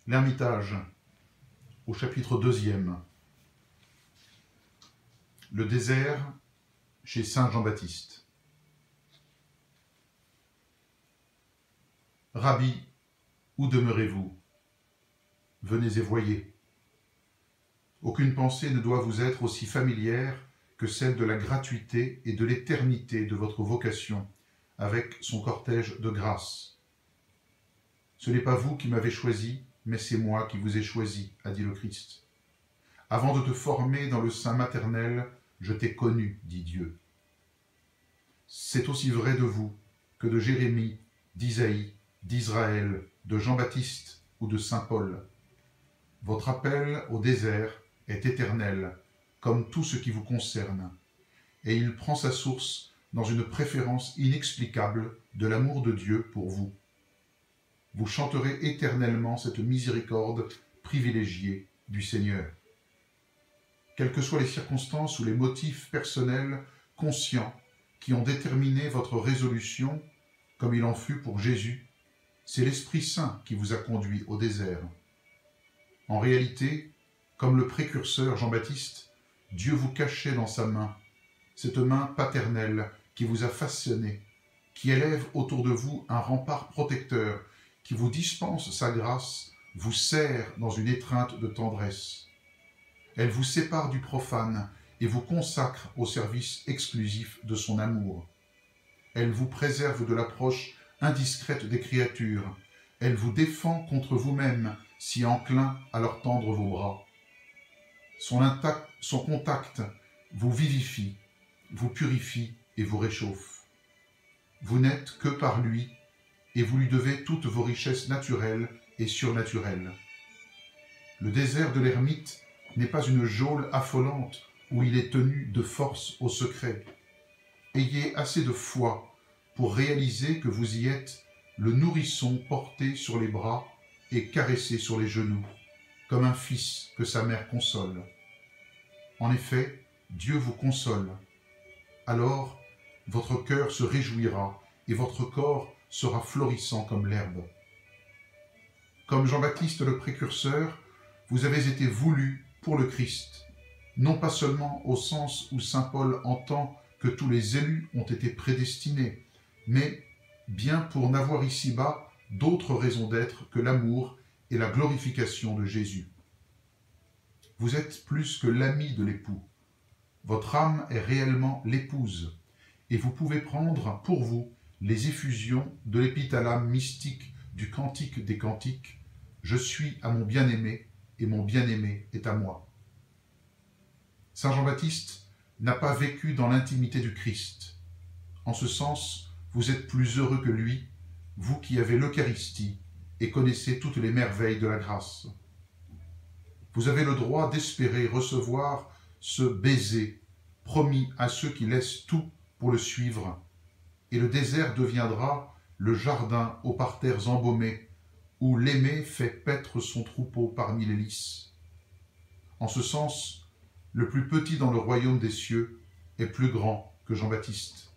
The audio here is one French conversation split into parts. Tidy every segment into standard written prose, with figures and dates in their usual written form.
L'Ermitage, au chapitre 2e. Le désert chez saint Jean-Baptiste. Rabbi, où demeurez-vous? Venez et voyez. Aucune pensée ne doit vous être aussi familière que celle de la gratuité et de l'éternité de votre vocation, avec son cortège de grâce. Ce n'est pas vous qui m'avez choisi, mais c'est moi qui vous ai choisi, a dit le Christ. Avant de te former dans le sein maternel, je t'ai connu, dit Dieu. C'est aussi vrai de vous que de Jérémie, d'Isaïe, d'Israël, de Jean-Baptiste ou de saint Paul. Votre appel au désert est éternel, comme tout ce qui vous concerne, et il prend sa source dans une préférence inexplicable de l'amour de Dieu pour vous. Vous chanterez éternellement cette miséricorde privilégiée du Seigneur. Quelles que soient les circonstances ou les motifs personnels conscients qui ont déterminé votre résolution, comme il en fut pour Jésus, c'est l'Esprit Saint qui vous a conduit au désert. En réalité, comme le précurseur Jean-Baptiste, Dieu vous cachait dans sa main, cette main paternelle qui vous a façonné, qui élève autour de vous un rempart protecteur, qui vous dispense sa grâce, vous serre dans une étreinte de tendresse. Elle vous sépare du profane et vous consacre au service exclusif de son amour. Elle vous préserve de l'approche indiscrète des créatures. Elle vous défend contre vous-même, si enclin à leur tendre vos bras. Son contact vous vivifie, vous purifie et vous réchauffe. Vous n'êtes que par lui, et vous lui devez toutes vos richesses naturelles et surnaturelles. Le désert de l'ermite n'est pas une geôle affolante où il est tenu de force au secret. Ayez assez de foi pour réaliser que vous y êtes le nourrisson porté sur les bras et caressé sur les genoux, comme un fils que sa mère console. En effet, Dieu vous console. Alors, votre cœur se réjouira et votre corps sera florissant comme l'herbe. Comme Jean-Baptiste le précurseur, vous avez été voulu pour le Christ, non pas seulement au sens où saint Paul entend que tous les élus ont été prédestinés, mais bien pour n'avoir ici-bas d'autres raisons d'être que l'amour et la glorification de Jésus. Vous êtes plus que l'ami de l'époux. Votre âme est réellement l'épouse, et vous pouvez prendre pour vous les effusions de l'épithalame mystique du Cantique des Cantiques. Je suis à mon bien-aimé, et mon bien-aimé est à moi. Saint Jean-Baptiste n'a pas vécu dans l'intimité du Christ. En ce sens, vous êtes plus heureux que lui, vous qui avez l'Eucharistie et connaissez toutes les merveilles de la grâce. Vous avez le droit d'espérer recevoir ce baiser promis à ceux qui laissent tout pour le suivre, et le désert deviendra le jardin aux parterres embaumés, où l'aimé fait paître son troupeau parmi les lys. En ce sens, le plus petit dans le royaume des cieux est plus grand que Jean-Baptiste.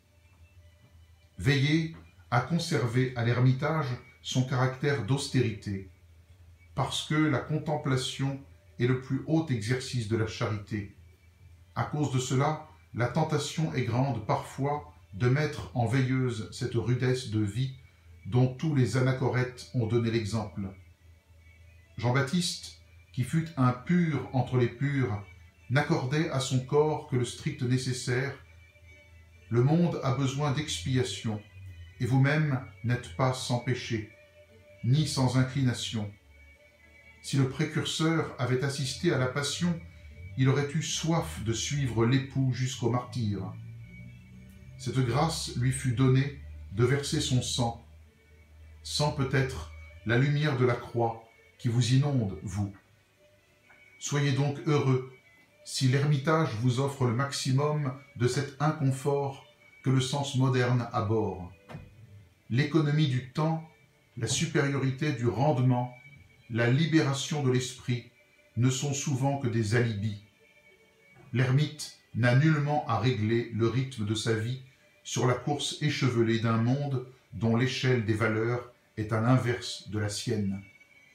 Veillez à conserver à l'ermitage son caractère d'austérité, parce que la contemplation est le plus haut exercice de la charité. À cause de cela, la tentation est grande parfois de mettre en veilleuse cette rudesse de vie dont tous les anachorètes ont donné l'exemple. Jean-Baptiste, qui fut un pur entre les purs, n'accordait à son corps que le strict nécessaire. Le monde a besoin d'expiation, et vous-même n'êtes pas sans péché, ni sans inclination. Si le précurseur avait assisté à la passion, il aurait eu soif de suivre l'époux jusqu'au martyre. Cette grâce lui fut donnée de verser son sang, sans peut-être la lumière de la croix qui vous inonde, vous. Soyez donc heureux si l'ermitage vous offre le maximum de cet inconfort que le sens moderne abhorre. L'économie du temps, la supériorité du rendement, la libération de l'esprit ne sont souvent que des alibis. L'ermite n'a nullement à régler le rythme de sa vie sur la course échevelée d'un monde dont l'échelle des valeurs est à l'inverse de la sienne.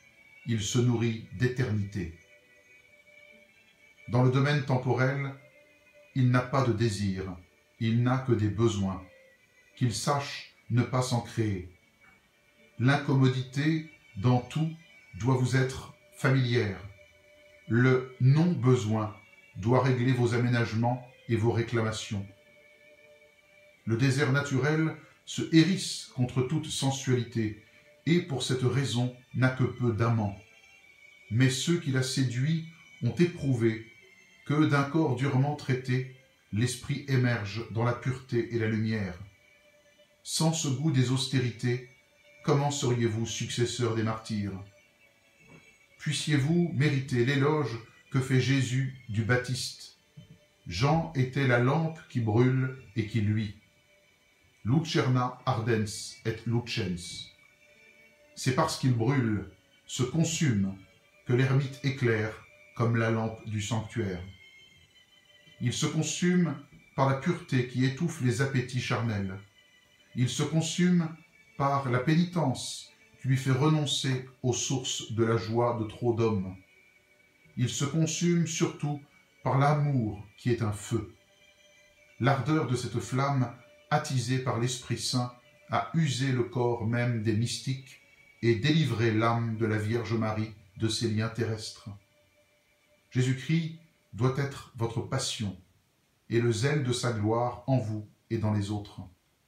il se nourrit d'éternité. Dans le domaine temporel, il n'a pas de désir, il n'a que des besoins. Qu'il sache ne pas s'en créer. L'incommodité dans tout doit vous être familière. Le non-besoin doit régler vos aménagements et vos réclamations. Le désert naturel se hérisse contre toute sensualité et pour cette raison n'a que peu d'amants. Mais ceux qu'il a séduits ont éprouvé que d'un corps durement traité, l'esprit émerge dans la pureté et la lumière. Sans ce goût des austérités, comment seriez-vous successeur des martyrs? Puissiez-vous mériter l'éloge que fait Jésus du Baptiste. Jean était la lampe qui brûle et qui luit. Lucerna ardens et lucens. C'est parce qu'il brûle, se consume, que l'ermite éclaire comme la lampe du sanctuaire. Il se consume par la pureté qui étouffe les appétits charnels. Il se consume par la pénitence qui lui fait renoncer aux sources de la joie de trop d'hommes. Il se consume surtout par l'amour qui est un feu. L'ardeur de cette flamme, attisée par l'Esprit Saint, a usé le corps même des mystiques et délivré l'âme de la Vierge Marie de ses liens terrestres. Jésus-Christ doit être votre passion et le zèle de sa gloire en vous et dans les autres.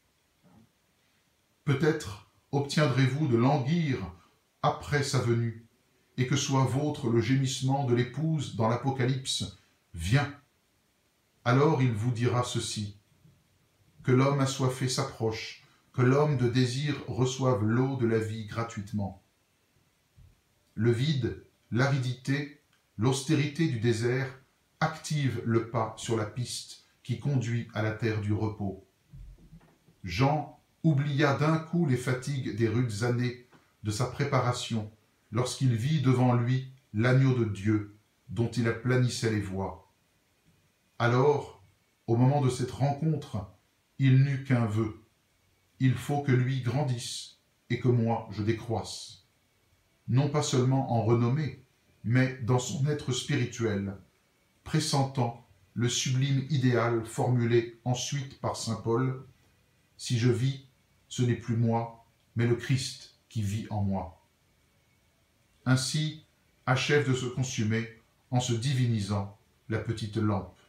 Peut-être obtiendrez-vous de languir après sa venue et que soit vôtre le gémissement de l'épouse dans l'Apocalypse « Viens ». Alors il vous dira ceci, que l'homme assoiffé s'approche, que l'homme de désir reçoive l'eau de la vie gratuitement. Le vide, l'aridité, l'austérité du désert activent le pas sur la piste qui conduit à la terre du repos. Jean oublia d'un coup les fatigues des rudes années de sa préparation lorsqu'il vit devant lui l'agneau de Dieu dont il aplanissait les voies. Alors, au moment de cette rencontre, il n'eut qu'un vœu. Il faut que lui grandisse et que moi je décroisse. Non pas seulement en renommée, mais dans son être spirituel, pressentant le sublime idéal formulé ensuite par saint Paul, « Si je vis, ce n'est plus moi, mais le Christ qui vit en moi. » Ainsi achève de se consumer, en se divinisant, la petite lampe.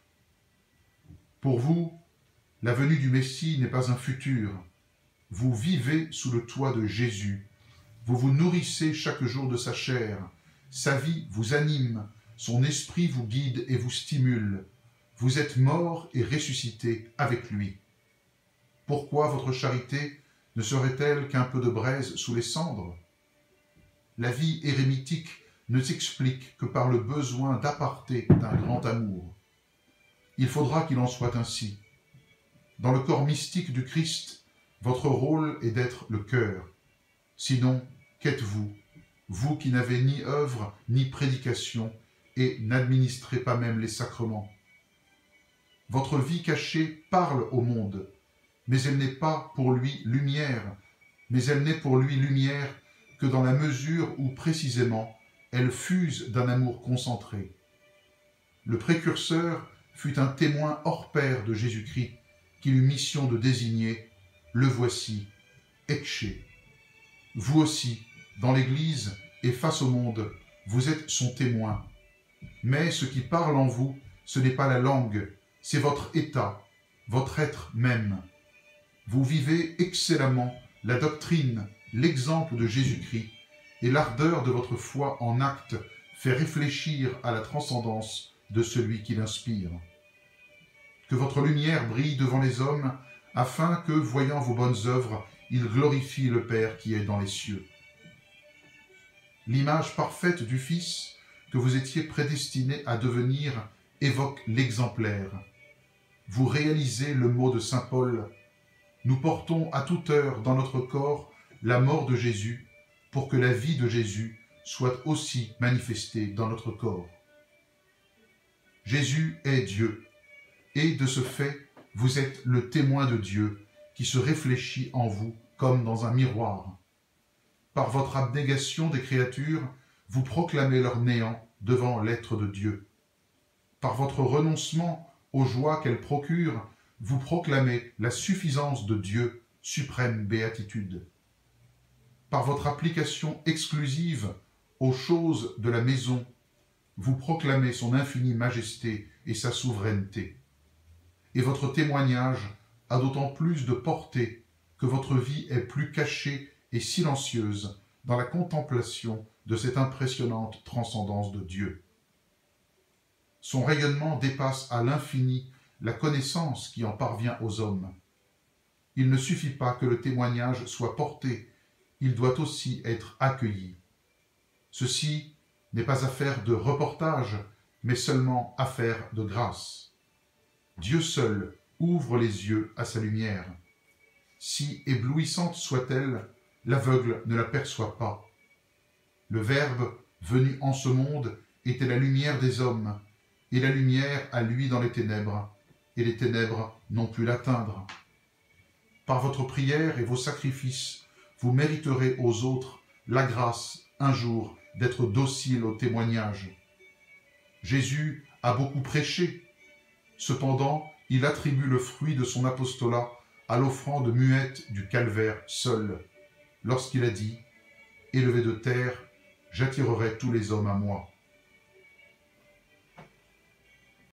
Pour vous, la venue du Messie n'est pas un futur. Vous vivez sous le toit de Jésus. Vous vous nourrissez chaque jour de sa chair. Sa vie vous anime, son esprit vous guide et vous stimule. Vous êtes mort et ressuscité avec lui. Pourquoi votre charité ne serait-elle qu'un peu de braise sous les cendres? La vie érémitique ne s'explique que par le besoin d'aparté d'un grand amour. Il faudra qu'il en soit ainsi. Dans le corps mystique du Christ, votre rôle est d'être le cœur. Sinon, qu'êtes-vous, vous qui n'avez ni œuvre ni prédication et n'administrez pas même les sacrements? Votre vie cachée parle au monde, mais elle n'est pas pour lui lumière, mais elle n'est pour lui lumière que dans la mesure où précisément elle fuse d'un amour concentré. Le précurseur fut un témoin hors pair de Jésus-Christ, qu'il eut mission de désigner, le voici, Ecce. Vous aussi, dans l'Église et face au monde, vous êtes son témoin. Mais ce qui parle en vous, ce n'est pas la langue, c'est votre état, votre être même. Vous vivez excellemment la doctrine, l'exemple de Jésus-Christ, et l'ardeur de votre foi en acte fait réfléchir à la transcendance de celui qui l'inspire. Que votre lumière brille devant les hommes, afin que, voyant vos bonnes œuvres, ils glorifient le Père qui est dans les cieux. L'image parfaite du Fils que vous étiez prédestiné à devenir évoque l'exemplaire. Vous réalisez le mot de saint Paul. Nous portons à toute heure dans notre corps la mort de Jésus pour que la vie de Jésus soit aussi manifestée dans notre corps. Jésus est Dieu, et de ce fait, vous êtes le témoin de Dieu qui se réfléchit en vous comme dans un miroir. Par votre abnégation des créatures, vous proclamez leur néant devant l'être de Dieu. Par votre renoncement aux joies qu'elles procurent, vous proclamez la suffisance de Dieu, suprême béatitude. Par votre application exclusive aux choses de la maison, vous proclamez son infinie majesté et sa souveraineté. Et votre témoignage a d'autant plus de portée que votre vie est plus cachée et silencieuse dans la contemplation de cette impressionnante transcendance de Dieu. Son rayonnement dépasse à l'infini la connaissance qui en parvient aux hommes. Il ne suffit pas que le témoignage soit porté, il doit aussi être accueilli. Ceci n'est pas affaire de reportage, mais seulement affaire de grâce. Dieu seul ouvre les yeux à sa lumière. Si éblouissante soit-elle, l'aveugle ne la perçoit pas. Le Verbe, venu en ce monde, était la lumière des hommes, et la lumière a lui dans les ténèbres, et les ténèbres n'ont pu l'atteindre. Par votre prière et vos sacrifices, vous mériterez aux autres la grâce, un jour, d'être docile au témoignage. Jésus a beaucoup prêché. Cependant, il attribue le fruit de son apostolat à l'offrande muette du calvaire seul, lorsqu'il a dit « Élevé de terre, j'attirerai tous les hommes à moi ».